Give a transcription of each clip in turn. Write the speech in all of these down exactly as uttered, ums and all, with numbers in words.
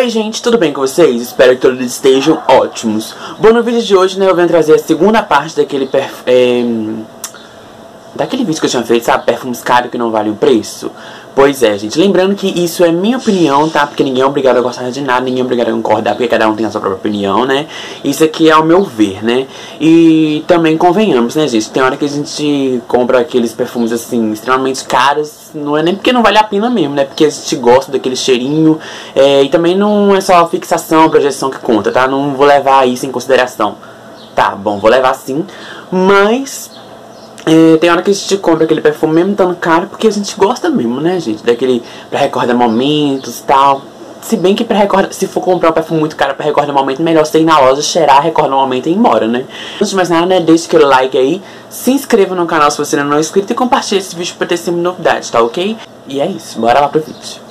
Oi gente, tudo bem com vocês? Espero que todos estejam ótimos. Bom, no vídeo de hoje, né, eu venho trazer a segunda parte daquele perf... É... daquele vídeo que eu tinha feito, sabe? Perfumes caros que não valem o preço. Pois é, gente, lembrando que isso é minha opinião, tá? Porque ninguém é obrigado a gostar de nada, ninguém é obrigado a concordar, porque cada um tem a sua própria opinião, né? Isso aqui é o meu ver, né? E também convenhamos, né, gente? Tem hora que a gente compra aqueles perfumes, assim, extremamente caros, não é nem porque não vale a pena mesmo, né? Porque a gente gosta daquele cheirinho, é, e também não é só fixação, projeção que conta, tá? Não vou levar isso em consideração. Tá, bom, vou levar sim, mas... É, tem hora que a gente compra aquele perfume mesmo estando caro, porque a gente gosta mesmo, né, gente? Daquele pra recordar momentos e tal. Se bem que pra recordar, se for comprar um perfume muito caro pra recordar momento, melhor você ir na loja, cheirar, recordar o momento e ir embora, né? Antes de mais nada, né, deixa aquele like aí, se inscreva no canal se você ainda não é inscrito e compartilhe esse vídeo pra ter sempre novidades, tá ok? E é isso, bora lá pro vídeo.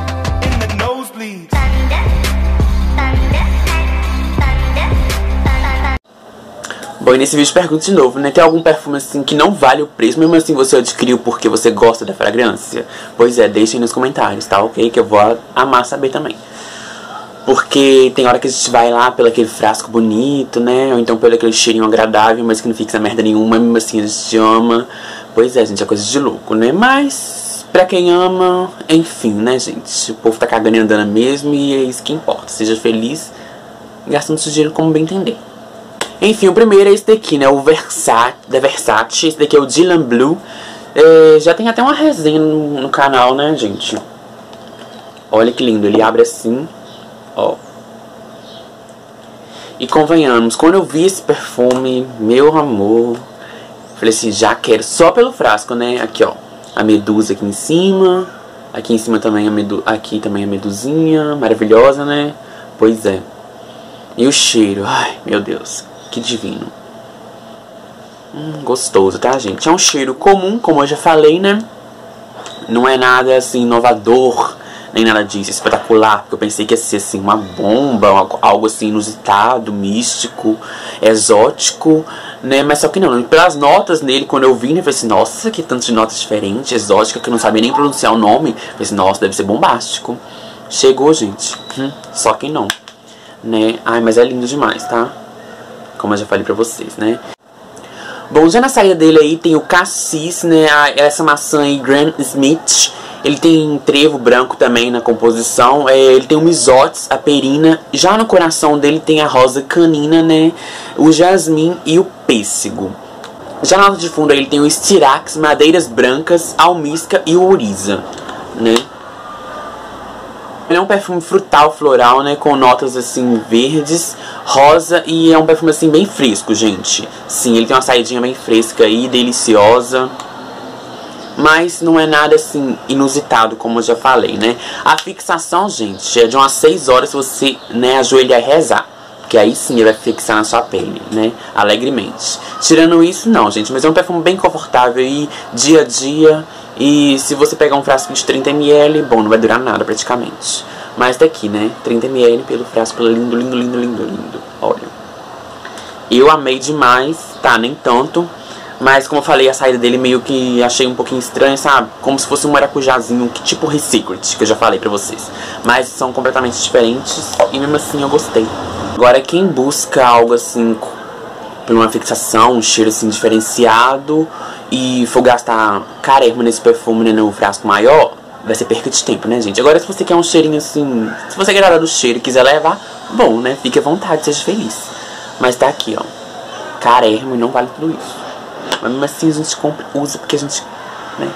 Bom, e nesse vídeo pergunto de novo, né? Tem algum perfume assim que não vale o preço, mesmo assim você adquiriu porque você gosta da fragrância? Pois é, deixem nos comentários, tá ok? Que eu vou amar saber também. Porque tem hora que a gente vai lá pelo aquele frasco bonito, né? Ou então pelo aquele cheirinho agradável, mas que não fixa merda nenhuma, mesmo assim a gente ama. Pois é, gente, é coisa de louco, né? Mas, pra quem ama, enfim, né, gente? O povo tá cagando e andando mesmo e é isso que importa. Seja feliz, gastando seu dinheiro como bem entender. Enfim, o primeiro é esse daqui, né, o Versace, da Versace. Esse daqui é o Dylan Blue. É, já tem até uma resenha no, no canal, né, gente? Olha que lindo, ele abre assim, ó. E convenhamos, quando eu vi esse perfume, meu amor, falei assim, já quero, só pelo frasco, né? Aqui, ó, a medusa aqui em cima. Aqui em cima também a medu aqui também a medusinha, maravilhosa, né? Pois é. E o cheiro, ai, meu Deus, que divino. Hum, gostoso, tá, gente? É um cheiro comum, como eu já falei, né? Não é nada, assim, inovador, nem nada disso, espetacular. Porque eu pensei que ia ser, assim, uma bomba, algo, assim, inusitado, místico, exótico, né? Mas só que não, pelas notas nele, quando eu vi, né? Eu falei assim, nossa, que tanto de notas diferentes, exótica, que eu não sabia nem pronunciar o nome. Eu falei assim, nossa, deve ser bombástico. Chegou, gente. Hum, só que não. Né? Ai, mas é lindo demais, tá? Como eu já falei pra vocês, né? Bom, já na saída dele aí tem o Cassis, né? Essa maçã aí, Grant Smith. Ele tem trevo branco também na composição. É, ele tem o misotes, a perina. Já no coração dele tem a rosa canina, né? O jasmim e o pêssego. Já na nota de fundo aí ele tem o estirax, madeiras brancas, almíscar e o ouriza, né? Ele é um perfume frutal, floral, né, com notas assim verdes, rosa, e é um perfume assim bem fresco, gente. Sim, ele tem uma saidinha bem fresca aí, deliciosa. Mas não é nada assim inusitado, como eu já falei, né. A fixação, gente, é de umas seis horas se você, né, ajoelhar e rezar. Porque aí sim ele vai fixar na sua pele, né, alegremente. Tirando isso, não, gente, mas é um perfume bem confortável e dia a dia. E se você pegar um frasco de trinta mililitros, bom, não vai durar nada praticamente. Mas tá aqui, né, trinta mililitros pelo frasco, lindo, lindo, lindo, lindo, lindo. Olha, eu amei demais, tá, nem tanto. Mas como eu falei, a saída dele meio que achei um pouquinho estranha, sabe? Como se fosse um maracujazinho, que tipo Secret, que eu já falei pra vocês. Mas são completamente diferentes e mesmo assim eu gostei. Agora quem busca algo assim por uma fixação, um cheiro assim diferenciado e for gastar carérrimo nesse perfume, né, no frasco maior, vai ser perca de tempo, né, gente? Agora se você quer um cheirinho assim, se você agradar do cheiro e quiser levar, bom, né, fique à vontade, seja feliz. Mas tá aqui, ó, carérrimo e não vale tudo isso. Mas mesmo assim a gente compra, usa porque a gente, né.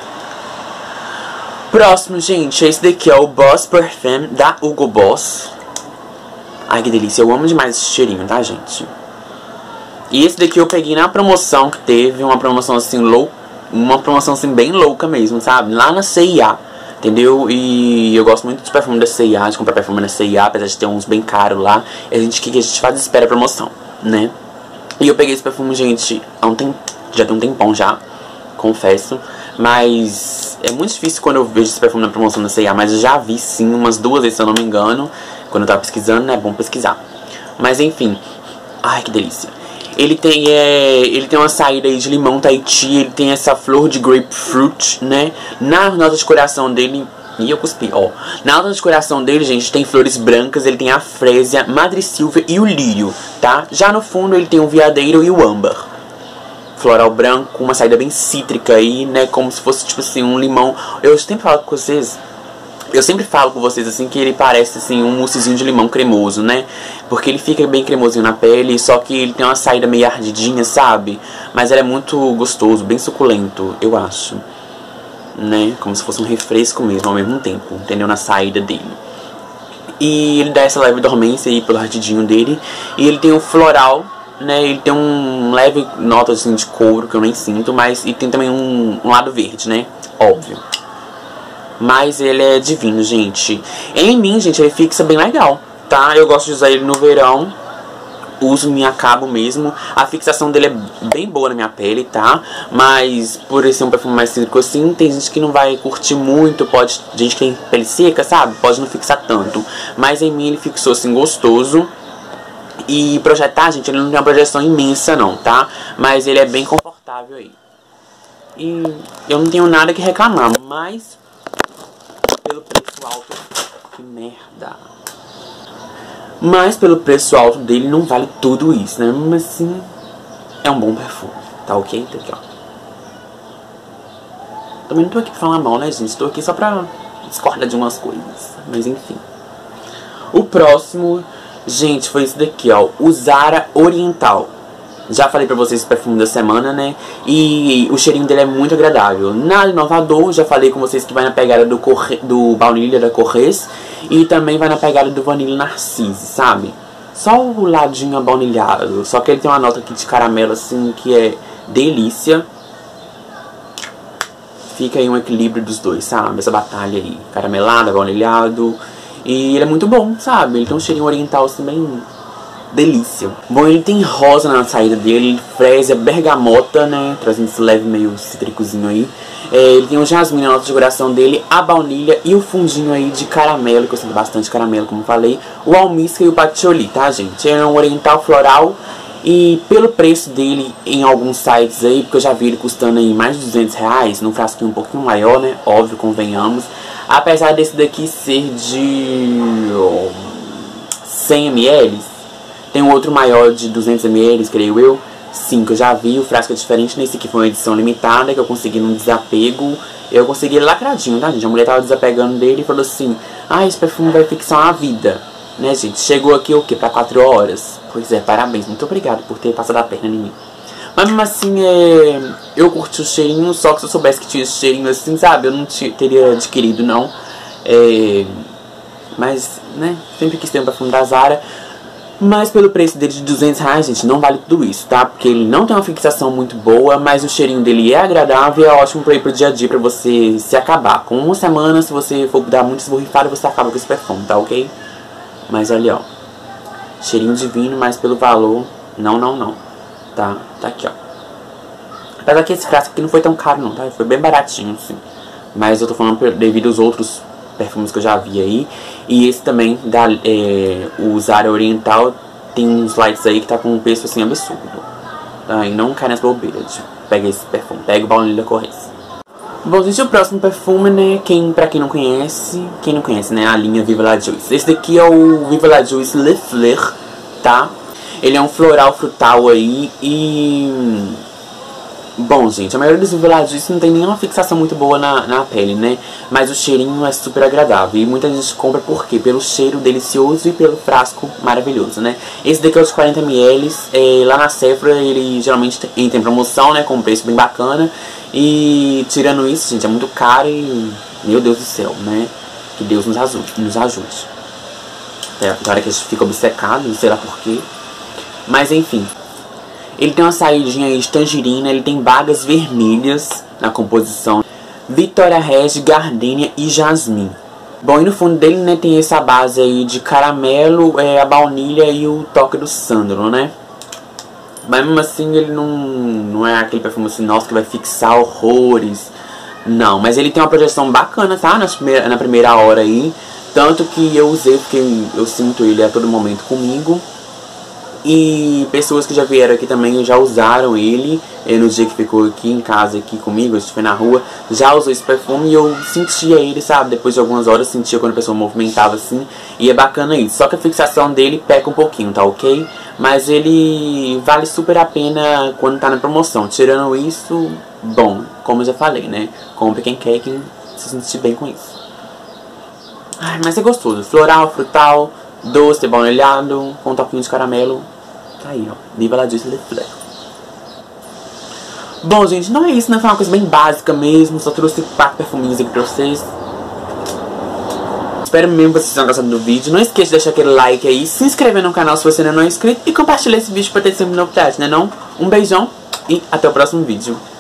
Próximo, gente, esse daqui é o Boss Perfume da Hugo Boss. Ai, que delícia, eu amo demais esse cheirinho, tá, gente? E esse daqui eu peguei na promoção que teve, uma promoção assim, lou uma promoção assim bem louca mesmo, sabe? Lá na C e A, entendeu? E eu gosto muito dos perfumes da C e A, de comprar perfume na C e A, apesar de ter uns bem caros lá. E a gente, o que a gente faz? Espera a promoção, né? E eu peguei esse perfume, gente, há um tempo, já tem um tempão já, confesso. Mas é muito difícil quando eu vejo esse perfume na promoção da C e A, mas eu já vi sim umas duas vezes, se eu não me engano, quando eu tava pesquisando, né? É bom pesquisar. Mas enfim, ai que delícia. Ele tem, é, ele tem uma saída aí de limão Tahiti, ele tem essa flor de grapefruit, né? Na nota de coração dele E eu cuspi, ó. Na alta de coração dele, gente, tem flores brancas, ele tem a frésia, madressilva e o lírio, tá? Já no fundo ele tem o viadeiro e o âmbar. Floral branco, uma saída bem cítrica aí, né? Como se fosse, tipo assim, um limão. Eu sempre falo com vocês... Eu sempre falo com vocês, assim, que ele parece, assim, um moussezinho de limão cremoso, né? Porque ele fica bem cremosinho na pele, só que ele tem uma saída meio ardidinha, sabe? Mas ele é muito gostoso, bem suculento, eu acho. Né? Como se fosse um refresco mesmo, ao mesmo tempo, entendeu? Na saída dele. E ele dá essa leve dormência aí pelo ardidinho dele. E ele tem um floral, né? Ele tem um leve nota, assim, de couro, que eu nem sinto, mas... E tem também um, um lado verde, né? Óbvio. Mas ele é divino, gente. Em mim, gente, ele fixa bem legal, tá? Eu gosto de usar ele no verão. Uso me acabo mesmo. A fixação dele é bem boa na minha pele, tá? Mas por ele ser um perfume mais cítrico assim, tem gente que não vai curtir muito. Pode, gente que tem pele seca, sabe? Pode não fixar tanto. Mas em mim ele fixou assim, gostoso. E projetar, gente, ele não tem uma projeção imensa não, tá? Mas ele é bem confortável aí. E eu não tenho nada que reclamar, mas... Pelo preço alto, que merda. Mas pelo preço alto dele não vale tudo isso, né? Mas sim, é um bom perfume, tá ok? Tá aqui, ó. Também não tô aqui pra falar mal, né, gente? Tô aqui só pra discordar de umas coisas. Mas enfim. O próximo, gente, foi esse daqui, ó. O Zara Oriental. Já falei pra vocês o perfume da semana, né? E o cheirinho dele é muito agradável. Nada inovador, já falei com vocês que vai na pegada do, corre... do baunilha da Corrês. E também vai na pegada do Vanilla Narcisse, sabe? Só o ladinho abaunilhado. Só que ele tem uma nota aqui de caramelo, assim, que é delícia. Fica aí um equilíbrio dos dois, sabe? Essa batalha aí. Caramelado, abaunilhado. E ele é muito bom, sabe? Ele tem um cheirinho oriental, assim, bem... delícia. Bom, ele tem rosa na saída dele, frésia, bergamota, né? Trazendo esse leve meio cítricozinho aí. É, ele tem o jasmim na nota de coração dele, a baunilha e o fundinho aí de caramelo, que eu sinto bastante caramelo, como falei. O almíscar e o patchouli, tá, gente? É um oriental floral. E pelo preço dele em alguns sites aí, porque eu já vi ele custando aí mais de duzentos reais, num frasquinho um pouquinho maior, né? Óbvio, convenhamos. Apesar desse daqui ser de cem mililitros, tem um outro maior de duzentos mililitros, creio eu. Sim, que eu já vi. O frasco é diferente. Nesse aqui foi uma edição limitada, que eu consegui num desapego. Eu consegui ele lacradinho, tá, gente? A mulher tava desapegando dele e falou assim: ah, esse perfume vai fixar uma vida. Né, gente? Chegou aqui o quê? Pra quatro horas? Pois é, parabéns. Muito obrigado por ter passado a perna em mim. Mas mesmo assim, é... eu curti o cheirinho. Só que se eu soubesse que tinha esse cheirinho assim, sabe? Eu não teria adquirido, não. É... Mas, né? Sempre quis ter um perfume da Zara. Mas pelo preço dele de duzentos reais, gente, não vale tudo isso, tá? Porque ele não tem uma fixação muito boa, mas o cheirinho dele é agradável e é ótimo pra ir pro dia a dia, pra você se acabar. Com uma semana, se você for dar muito esborrifado, você acaba com esse perfume, tá ok? Mas olha, ó. Cheirinho divino, mas pelo valor, não, não, não. Tá? Tá aqui, ó. Apesar que esse frasco aqui não foi tão caro, não, tá? Foi bem baratinho, assim. Mas eu tô falando devido aos outros perfumes que eu já vi aí. E esse também, da, é, o Zara Oriental, tem uns lights aí que tá com um preço assim absurdo. Tá? E não cai nas bobeiras de pega esse perfume, pega o baunilha Corrês. Bom, gente, o próximo perfume, né, quem, pra quem não conhece, quem não conhece, né, a linha Viva la Juice. Esse daqui é o Viva la Juice Le Fleur, tá? Ele é um floral frutal aí e... Bom, gente, a maioria dos Viva la Juice não tem nenhuma fixação muito boa na, na pele, né? Mas o cheirinho é super agradável. E muita gente compra por quê? Pelo cheiro delicioso e pelo frasco maravilhoso, né? Esse daqui é o de quarenta mililitros. É, lá na Sephora ele geralmente entra em promoção, né? Com um preço bem bacana. E tirando isso, gente, é muito caro e... Meu Deus do céu, né? Que Deus nos ajude. Nos ajude. É, agora que a gente fica obcecado, não sei lá porquê. Mas enfim... Ele tem uma saídinha aí de tangerina, ele tem bagas vermelhas na composição. Vitória Regia, gardênia e jasmim. Bom, e no fundo dele, né, tem essa base aí de caramelo, é, a baunilha e o toque do sândalo, né? Mas mesmo assim ele não, não é aquele perfume assim, nossa, que vai fixar horrores. Não, mas ele tem uma projeção bacana, tá? Na primeira, na primeira hora aí. Tanto que eu usei, porque eu sinto ele a todo momento comigo. E pessoas que já vieram aqui também já usaram ele. E no dia que ficou aqui em casa, aqui comigo, a gente foi na rua, já usou esse perfume e eu sentia ele, sabe? Depois de algumas horas, sentia quando a pessoa movimentava assim. E é bacana isso. Só que a fixação dele peca um pouquinho, tá ok? Mas ele vale super a pena quando tá na promoção. Tirando isso, bom, como eu já falei, né? Compre quem quer, quem se sentir bem com isso. Ai, mas é gostoso. Floral, frutal, doce, baunilhado, com um toquinho de caramelo. Tá aí, ó. Viva la Juicy Le Fleur. Bom, gente, não é isso, né? Foi uma coisa bem básica mesmo. Só trouxe quatro perfuminhos aqui pra vocês. Espero mesmo que vocês tenham gostado do vídeo. Não esqueça de deixar aquele like aí, se inscrever no canal se você ainda não é inscrito e compartilhar esse vídeo pra ter sempre novidades, né não? Um beijão e até o próximo vídeo.